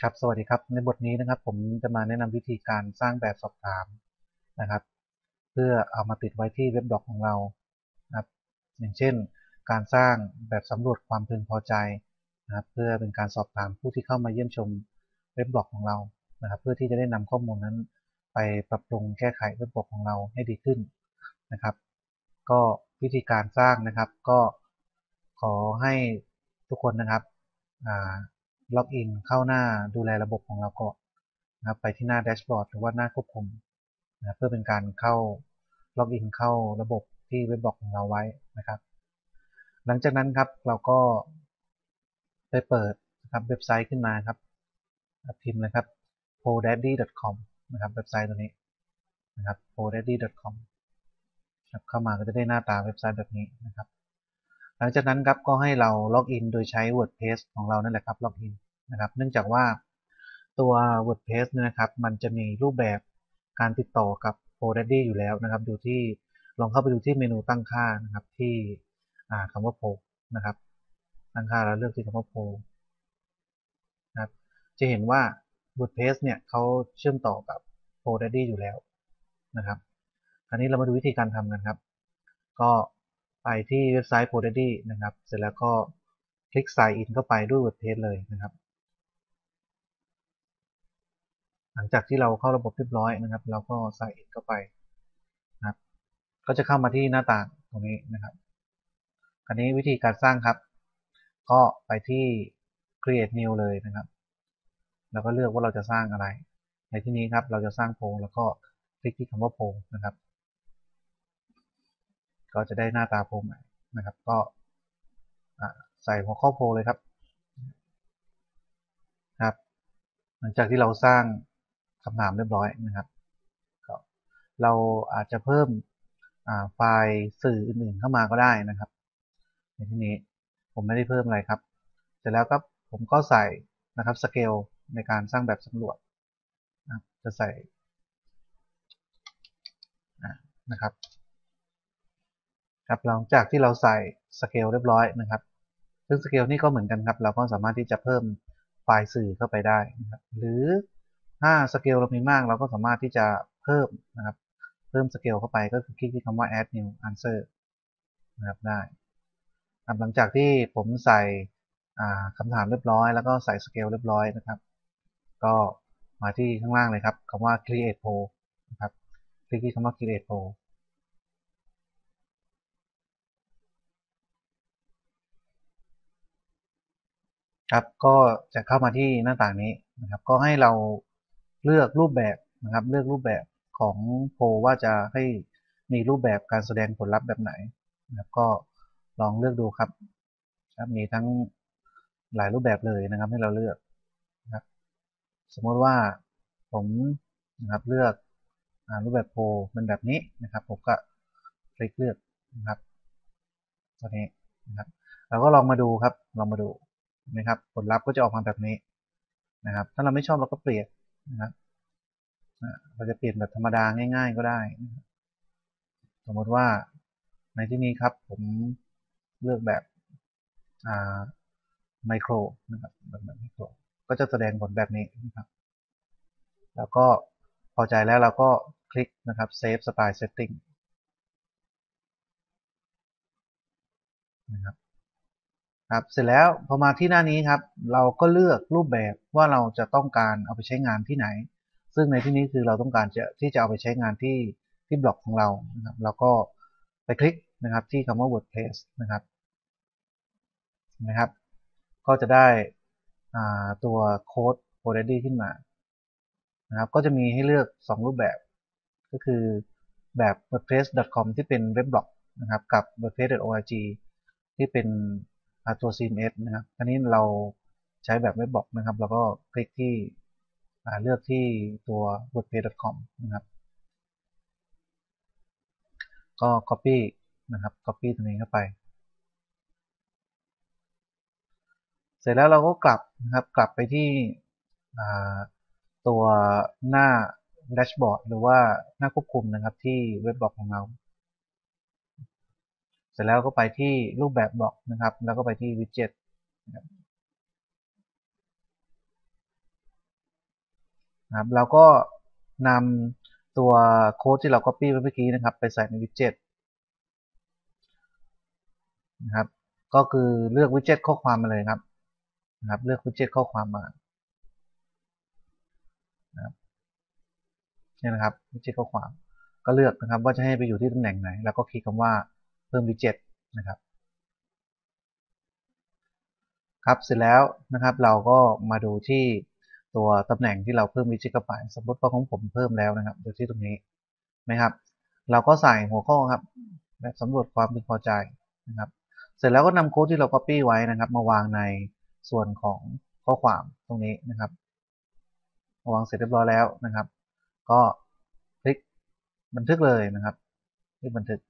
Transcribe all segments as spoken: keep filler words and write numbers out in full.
ครับสวัสดีครับในบทนี้นะครับผมจะมาแนะนำวิธีการสร้างแบบสอบถามนะครับเพื่อเอามาติดไว้ที่เว็บบล็อกของเรานะครับอย่างเช่นการสร้างแบบสำรวจความพึงพอใจนะครับเพื่อเป็นการสอบถามผู้ที่เข้ามาเยี่ยมชมเว็บบล็อกของเรานะครับเพื่อที่จะได้นำข้อมูลนั้นไปปรับปรุงแก้ไขเว็บบล็อกของเราให้ดีขึ้นนะครับก็วิธีการสร้างนะครับก็ขอให้ทุกคนนะครับล็อกอินเข้าหน้าดูแลระบบของเราก่อนนะครับไปที่หน้าแดชบอร์ดหรือว่าหน้าควบคุมนะเพื่อเป็นการเข้าล็อกอินเข้าระบบที่เว็บบล็อกของเราไว้นะครับหลังจากนั้นครับเราก็ไปเปิดนะครับเว็บไซต์ขึ้นมาครับพิมพ์เลยครับ โพลแดดดี้ ดอท คอม นะครับเว็บไซต์ตัวนี้นะครับ โพลแดดดี้ ดอท คอม ครับเข้ามาก็จะได้หน้าตาเว็บไซต์แบบนี้นะครับหลังจากนั้นครับก็ให้เราล็อกอินโดยใช้ WordPress ของเรานั่นแหละครับล็อกอินนะครับเนื่องจากว่าตัว WordPress เนี่ยนะครับมันจะมีรูปแบบการติดต่อกับ GoDaddy อยู่แล้วนะครับดูที่ลองเข้าไปดูที่เมนูตั้งค่านะครับที่คำว่า Pro นะครับตั้งค่าแล้วเลือกที่คำว่า Pro นะครับจะเห็นว่า WordPress เนี่ยเขาเชื่อมต่อกับ GoDaddy อยู่แล้วนะครับคราวนี้เรามาดูวิธีการทำกันครับก็ไปที่เว็บไซต์ GoDaddy นะครับเสร็จแล้วก็คลิก Sign in เข้าไปด้วย WordPress เลยนะครับหลังจากที่เราเข้าระบบเรียบร้อยนะครับเราก็ Sign in เข้าไปนะครับก็จะเข้ามาที่หน้าต่างตรงนี้นะครับคราวนี้วิธีการสร้างครับก็ไปที่ create new เลยนะครับแล้วก็เลือกว่าเราจะสร้างอะไรในที่นี้ครับเราจะสร้างโพลแล้วก็คลิกที่คำว่าโพลนะครับก็จะได้หน้าตาโพลใหม่นะครับก็ใส่หัวข้อโพลเลยครับครับหลังจากที่เราสร้างคำถามเรียบร้อยนะครับเราอาจจะเพิ่มไฟล์สื่ออื่นๆเข้ามาก็ได้นะครับในที่นี้ผมไม่ได้เพิ่มอะไรครับเสร็จแล้วก็ผมก็ใส่นะครับสเกลในการสร้างแบบสำรวจนะครับจะใส่นะครับครับหลังจากที่เราใส่สเกลเรียบร้อยนะครับซึ่งสเกลนี่ก็เหมือนกันครับเราก็สามารถที่จะเพิ่มไฟล์สื่อเข้าไปได้นะครับหรือถ้าสเกลเรามีมากเราก็สามารถที่จะเพิ่มนะครับเพิ่มสเกลเข้าไปก็คือคลิกที่คำว่า add new answer นะครับได้หลังจากที่ผมใส่คำถามเรียบร้อยแล้วก็ใส่สเกลเรียบร้อยนะครับก็มาที่ข้างล่างเลยครับคำว่า create poll นะครับคลิกที่คำว่า create poll ครับก็จะเข้ามาที่หน้าต่างนี้นะครับก็ให้เราเลือกรูปแบบนะครับเลือกรูปแบบของโพลว่าจะให้มีรูปแบบการแสดงผลลัพธ์แบบไหนนะครับก็ลองเลือกดูครับมีทั้งหลายรูปแบบเลยนะครับให้เราเลือกนะครับสมมติว่าผมนะครับเลือกรูปแบบโพลเป็นแบบนี้นะครับผมก็คลิกเลือกนะครับตัวนี้นะครับเราก็ลองมาดูครับลองมาดูนะครับผลลัพธ์ก็จะออกมาแบบนี้นะครับถ้าเราไม่ชอบเราก็เปลี่ยนนะครับเราจะเปลี่ยนแบบธรรมดาง่ายๆก็ได้สมมติว่าในที่นี้ครับผมเลือกแบบไมโครนะครับแบบไมโครก็จะแสดงผลแบบนี้นะครับแล้วก็พอใจแล้วเราก็คลิกนะครับ Save Style Setting นะครับครับเสร็จแล้วพอมาที่หน้านี้ครับเราก็เลือกรูปแบบว่าเราจะต้องการเอาไปใช้งานที่ไหนซึ่งในที่นี้คือเราต้องการจะที่จะเอาไปใช้งานที่ที่บล็อกของเรานะครับแล้วก็ไปคลิกนะครับที่คำว่า WordPress นะครับนะครับก็จะได้ตัวโค้ด already ขึ้นมานะครับก็จะมีให้เลือกสองรูปแบบก็คือแบบ วอร์ดเพรส ดอท คอม ที่เป็นเว็บบล็อกนะครับกับ วอร์ดเพรส ดอท โอ อาร์ จี ที่เป็นตัว ซี เอ็ม เอส นะครับอันนี้เราใช้แบบเว็บบล็อกนะครับเราก็คลิกที่เลือกที่ตัว วอร์ดเพรส ดอท คอม นะครับก็ Copy นะครับ Copy ตรงนี้เข้าไปเสร็จแล้วเราก็กลับนะครับกลับไปที่ตัวหน้าแดชบอร์ดหรือว่าหน้าควบคุมนะครับที่เว็บบล็อกของเราเสร็จแล้วก็ไปที่รูปแบบบล็อกนะครับแล้วก็ไปที่วิดเจ็ตนะครับเราก็นำตัวโค้ดที่เรา Copy ไว้เมื่อกี้นะครับไปใส่ในวิดเจ็ตนะครับก็คือเลือกวิดเจ็ตข้อความมาเลยครับนะครับเลือกวิดเจ็ตข้อความมานะครับนี่นะครับวิดเจ็ตข้อความก็เลือกนะครับว่าจะให้ไปอยู่ที่ตำแหน่งไหนแล้วก็คลิกคำว่าเพิ่มวิดเจ็ตนะครับครับเสร็จแล้วนะครับเราก็มาดูที่ตัวตำแหน่งที่เราเพิ่มวิดเจ็ตเข้าไปสมมติว่าของผมเพิ่มแล้วนะครับดูที่ตรงนี้นะครับเราก็ใส่หัวข้อครับแบบสำรวจความพึงพอใจนะครับเสร็จแล้วก็นำโค้ดที่เรา Copy ไว้นะครับมาวางในส่วนของข้อความตรงนี้นะครับวางเสร็จเรียบร้อยแล้วนะครับก็คลิกบันทึกเลยนะครับคลิกบันทึก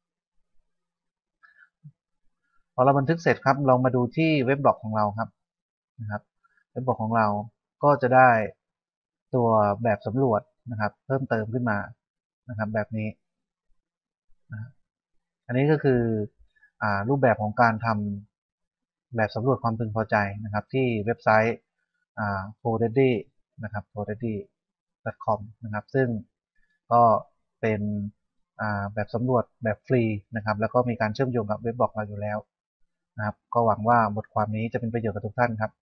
พอเราบันทึกเสร็จครับลองมาดูที่เว็บบล็อกของเราครับนะครับเว็บบล็อกของเราก็จะได้ตัวแบบสำรวจนะครับเพิ่มเติมขึ้นมานะครับแบบนี้นะอันนี้ก็คืออรูปแบบของการทำแบบสำรวจความพึงพอใจนะครับที่เว็บไซต์ GoDaddy นะครับ โก ดัดดี้ ดอท คอม นะครับซึ่งก็เป็นแบบสำรวจแบบฟรีนะครับแล้วก็มีการเชื่อมโยงกับเว็บบล็อกเราอยู่แล้วนะครับก็หวังว่าบทความนี้จะเป็นประโยชน์กับทุกท่านครับ